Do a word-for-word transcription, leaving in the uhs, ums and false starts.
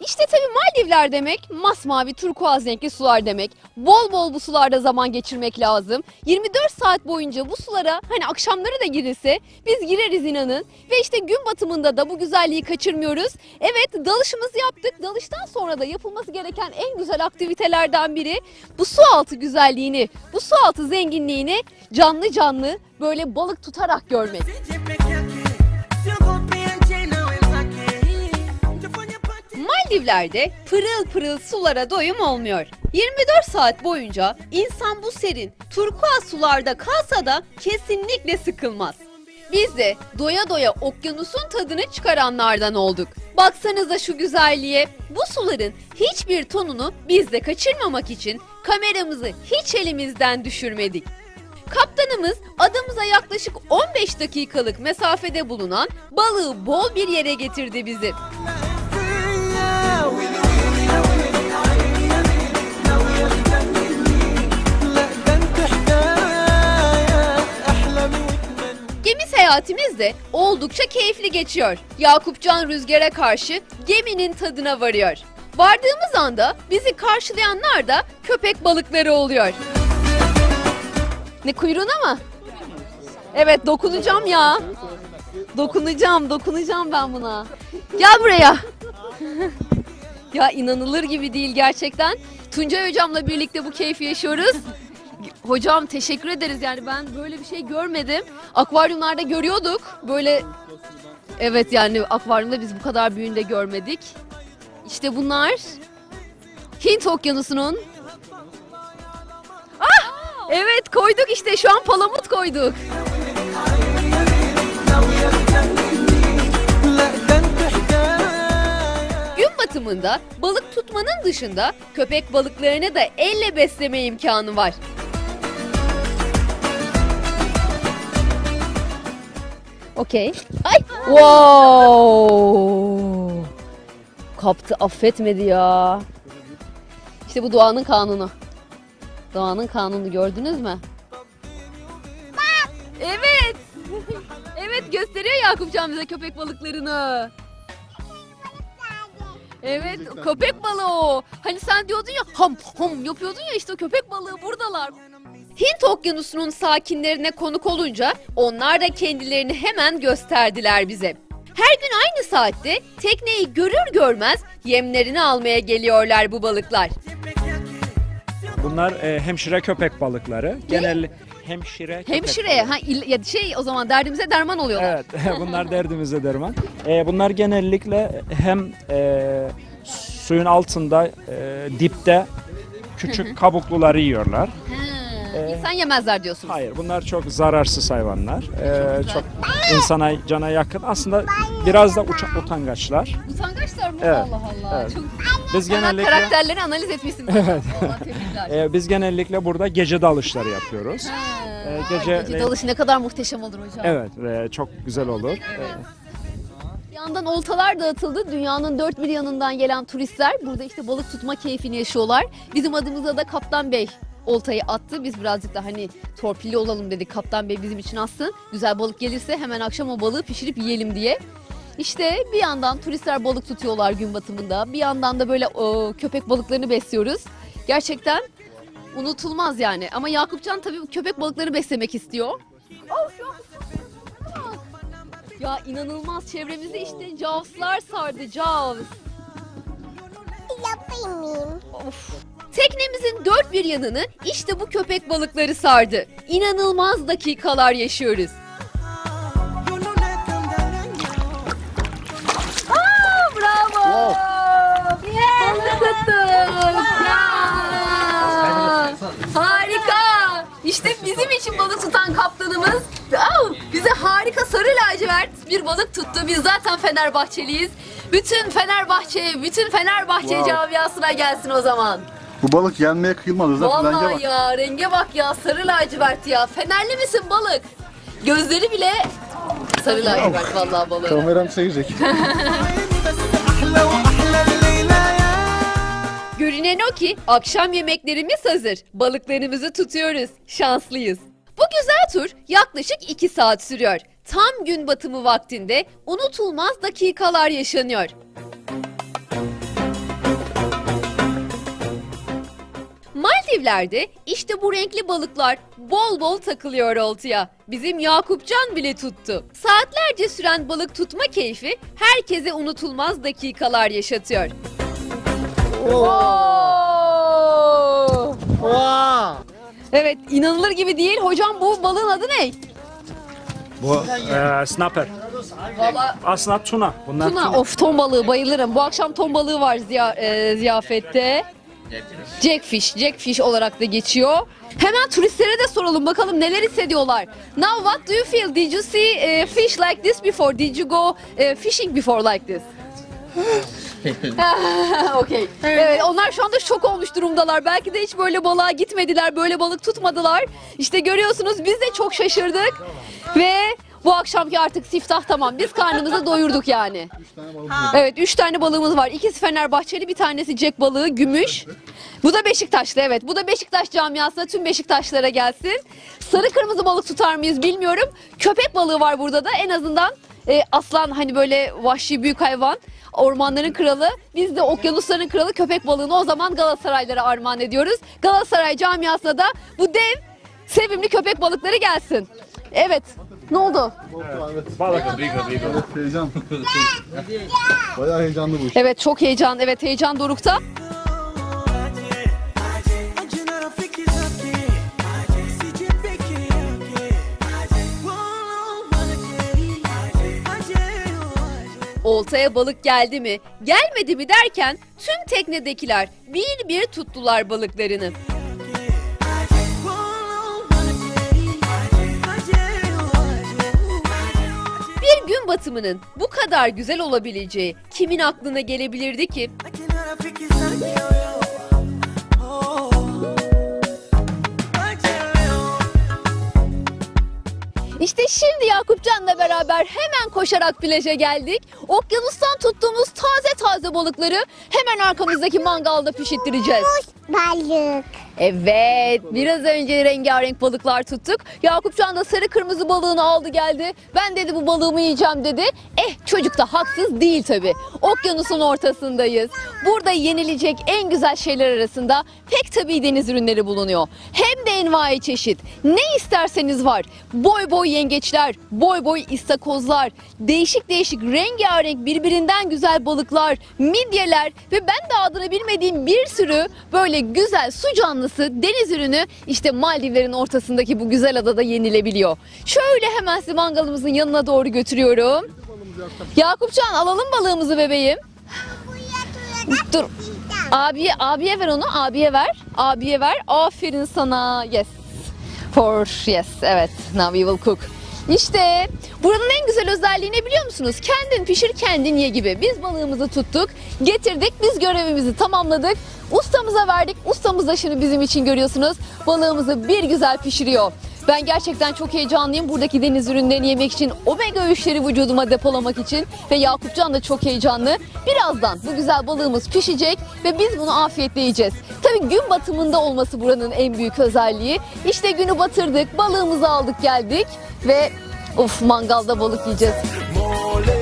İşte tabii Maldivler demek masmavi turkuaz renkli sular demek. Bol bol bu sularda zaman geçirmek lazım. yirmi dört saat boyunca bu sulara hani akşamları da girilse biz gireriz inanın. Ve işte gün batımında da bu güzelliği kaçırmıyoruz. Evet, dalışımızı yaptık. Dalıştan sonra da yapılması gereken en güzel aktivitelerden biri bu su altı güzelliğini, bu su altı zenginliğini canlı canlı böyle balık tutarak görmek. Maldivler'de pırıl pırıl sulara doyum olmuyor. yirmi dört saat boyunca insan bu serin, turkuaz sularda kalsa da kesinlikle sıkılmaz. Biz de doya doya okyanusun tadını çıkaranlardan olduk. Baksanıza şu güzelliğe, bu suların hiçbir tonunu biz de kaçırmamak için kameramızı hiç elimizden düşürmedik. Kaptanımız adamıza yaklaşık on beş dakikalık mesafede bulunan balığı bol bir yere getirdi bizi. Gemi seyahatimiz de oldukça keyifli geçiyor. Yakupcan rüzgara karşı geminin tadına varıyor. Vardığımız anda bizi karşılayanlar da köpek balıkları oluyor. Ne, kuyruğuna mı? Evet, dokunacağım ya. Dokunacağım, dokunacağım ben buna. Gel buraya. Ya inanılır gibi değil gerçekten. Tuncay hocamla birlikte bu keyfi yaşıyoruz. Hocam teşekkür ederiz, yani ben böyle bir şey görmedim. Akvaryumlarda görüyorduk. Böyle, evet yani akvaryumda biz bu kadar büyüğünü de görmedik. İşte bunlar Hint Okyanusu'nun. Ah! Evet, koyduk işte, şu an palamut koyduk. Gün batımında balık tutmanın dışında köpek balıklarını da elle besleme imkanı var. Okey. Ay! Wow! Kaptı, affetmedi ya. İşte bu doğanın kanunu. Doğanın kanunu, gördünüz mü? Evet. Evet, gösteriyor Yakupcan bize köpek balıklarını. Evet, köpek balığı o. Hani sen diyordun ya ham ham yapıyordun ya, işte o köpek balığı buradalar. Hint Okyanusu'nun sakinlerine konuk olunca onlar da kendilerini hemen gösterdiler bize. Her gün aynı saatte tekneyi görür görmez yemlerini almaya geliyorlar bu balıklar. Bunlar e, hemşire köpek balıkları. Genel hemşire köpek Hemşire ha il, ya şey o zaman derdimize derman oluyorlar. Evet, bunlar derdimize derman. E, bunlar genellikle hem e, suyun altında, e, dipte küçük kabukluları yiyorlar. Ee, İnsan yemezler diyorsunuz. Hayır, bunlar çok zararsız hayvanlar. Ee, çok insana, cana yakın. Aslında biraz da uça, utangaçlar. Utangaçlar mı? Evet. Allah Allah. Evet. Çok... Biz Hemen genellikle karakterleri analiz etmişsiniz. Evet. Allah, tebrikler. Ee, biz genellikle burada gece dalışları yapıyoruz. Ha, Ee, gece, gece, gece dalışı ne kadar muhteşem olur hocam. Evet, ve çok güzel olur. Ee, Bir yandan oltalar dağıtıldı. Dünyanın dört bir yanından gelen turistler burada işte balık tutma keyfini yaşıyorlar. Bizim adımıza da Kaptan Bey oltayı attı. Biz birazcık da hani torpilli olalım dedik. Kaptan Bey bizim için atsın. Güzel balık gelirse hemen akşam o balığı pişirip yiyelim diye. İşte bir yandan turistler balık tutuyorlar gün batımında. Bir yandan da böyle o, köpek balıklarını besliyoruz. Gerçekten unutulmaz yani. Ama Yakupcan tabii köpek balıkları beslemek istiyor. Oh, şu an... Ya inanılmaz, çevremizde işte cavslar sardı, cavs. Yapayım mıyım? Of. Teknemizin dört bir yanını işte bu köpek balıkları sardı. İnanılmaz dakikalar yaşıyoruz. Aa, bravo! Balık tuttuk! Ya! Harika! İşte bizim için balık tutan kaptanımız oh, bize harika sarı lacivert bir balık tuttu. Biz zaten Fenerbahçeliyiz. Bütün Fenerbahçe, bütün Fenerbahçe Wow. camiasına gelsin o zaman. Bu balık yenmeye kıyılmaz. Özellikle renge Vallahi bak. ya, renge bak ya, sarı lacivert ya. Fenerli misin balık? Gözleri bile sarı lacivert vallahi balık. Kameram seyircek. Görünen o ki akşam yemeklerimiz hazır. Balıklarımızı tutuyoruz. Şanslıyız. Bu güzel tur yaklaşık iki saat sürüyor. Tam gün batımı vaktinde unutulmaz dakikalar yaşanıyor. evlerde işte bu renkli balıklar bol bol takılıyor oltaya. Bizim Yakupcan bile tuttu. Saatlerce süren balık tutma keyfi herkese unutulmaz dakikalar yaşatıyor. Oo! Wow. Evet, inanılır gibi değil. Hocam bu balığın adı ne? Bu e, snapper. Valla Aslında tuna. Bunlar tuna. Of, ton balığı bayılırım. Bu akşam ton balığı var ziya, e, ziyafette. Jackfish. Jackfish olarak da geçiyor. Hemen turistlere de soralım bakalım neler hissediyorlar. Now what do you feel? Did you see uh, fish like this before? Did you go uh, fishing before like this? Okay. Evet, onlar şu anda şok olmuş durumdalar. Belki de hiç böyle balığa gitmediler, böyle balık tutmadılar. İşte görüyorsunuz, biz de çok şaşırdık. Ve bu akşamki artık siftah tamam. Biz karnımızı doyurduk yani. Evet, üç tane balığımız var. İkisi Fenerbahçeli, bir tanesi Jack balığı, gümüş. Bu da Beşiktaşlı, evet. Bu da Beşiktaş camiasına, tüm Beşiktaşlara gelsin. Sarı kırmızı balık tutar mıyız bilmiyorum. Köpek balığı var burada da. En azından e, aslan, hani böyle vahşi büyük hayvan. Ormanların kralı. Biz de okyanusların kralı köpek balığını o zaman Galatasaraylara armağan ediyoruz. Galatasaray camiasına da bu dev sevimli köpek balıkları gelsin. Evet. Ne oldu? balık. Evet, heyecan. Bayağı heyecanlı bu iş. Evet, çok heyecan. Evet, heyecan dorukta. Oltaya balık geldi mi, gelmedi mi derken tüm teknedekiler bir bir tuttular balıklarını. Bir gün batımının bu kadar güzel olabileceği kimin aklına gelebilirdi ki? İşte şimdi Yakupcan'la beraber hemen koşarak plaja geldik. Okyanustan tuttuğumuz taze taze balıkları hemen arkamızdaki mangalda pişirttireceğiz. Balık. Evet, biraz önce rengarenk balıklar tuttuk. Yakupcan da sarı kırmızı balığını aldı geldi. Ben dedi bu balığımı yiyeceğim dedi. Eh, çocuk da haksız değil tabii. Okyanusun ortasındayız. Burada yenilecek en güzel şeyler arasında pek tabii deniz ürünleri bulunuyor. Hem de envai çeşit. Ne isterseniz var. Boy boy yengeçler, boy boy istakozlar, değişik değişik rengarenk birbirinden güzel balıklar, midyeler ve ben de adını bilmediğim bir sürü böyle güzel su canlısı deniz ürünü işte Maldivlerin ortasındaki bu güzel adada yenilebiliyor. Şöyle hemen sizi mangalımızın yanına doğru götürüyorum. Yakupcan, alalım balığımızı bebeğim. Dur. Abiye, abiye ver onu. Abiye ver. Abiye ver. Aferin sana. Yes. For yes. Evet. Now we will cook. İşte buranın en güzel özelliği ne biliyor musunuz? Kendin pişir kendin ye gibi. Biz balığımızı tuttuk, getirdik, biz görevimizi tamamladık. Ustamıza verdik. Ustamız da şimdi bizim için görüyorsunuz balığımızı bir güzel pişiriyor. Ben gerçekten çok heyecanlıyım buradaki deniz ürünlerini yemek için, omega üçleri vücuduma depolamak için ve Yakupcan da çok heyecanlı. Birazdan bu güzel balığımız pişecek ve biz bunu afiyetle yiyeceğiz. Tabii gün batımında olması buranın en büyük özelliği. İşte günü batırdık, balığımızı aldık geldik ve of, mangalda balık yiyeceğiz.